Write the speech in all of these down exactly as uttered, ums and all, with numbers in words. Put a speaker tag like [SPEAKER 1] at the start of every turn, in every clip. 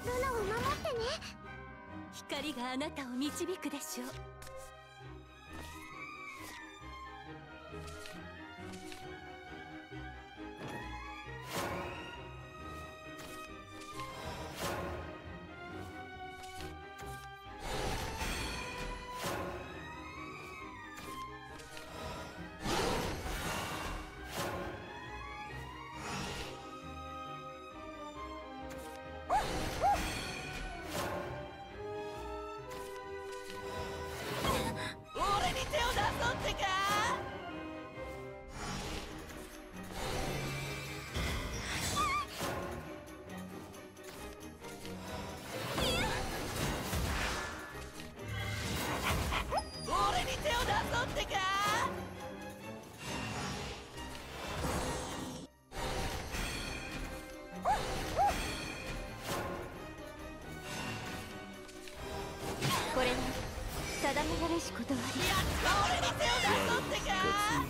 [SPEAKER 1] ルナを守ってね。
[SPEAKER 2] 光があなたを導くでしょう。これは定められしことあり。やっと俺に手を出そうってか。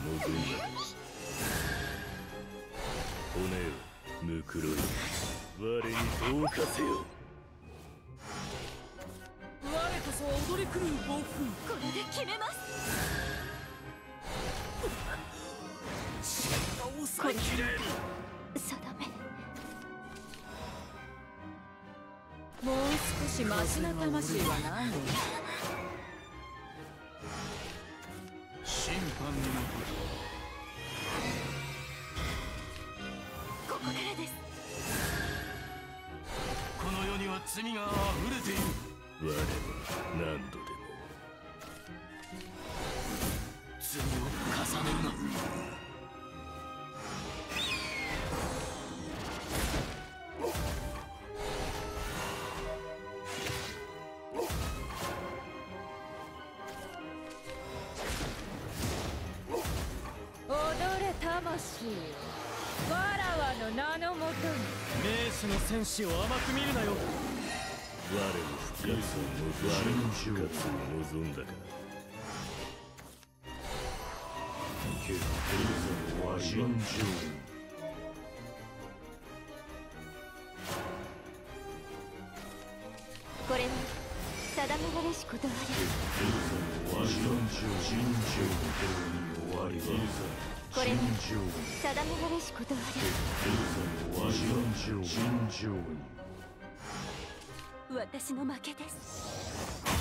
[SPEAKER 3] 骨をぬくろい我に同化せよ。
[SPEAKER 2] 我こそ踊り狂う暴風。これで決めます。
[SPEAKER 3] 抑えきれる。
[SPEAKER 2] 定め。もう少しマシな魂はないの。
[SPEAKER 3] 審判のも
[SPEAKER 2] ここからです。
[SPEAKER 3] この世には罪が溢れている。我は何度でも罪を重ねるな。
[SPEAKER 2] 踊れ魂よ、わらわの名のもとに。
[SPEAKER 3] 名手の戦士を甘く見るなよ。我の復活を我の復活を望んだか。決定は尋常。
[SPEAKER 2] これは定められしことあり。
[SPEAKER 3] これは定
[SPEAKER 2] められしことあり。私の負けです。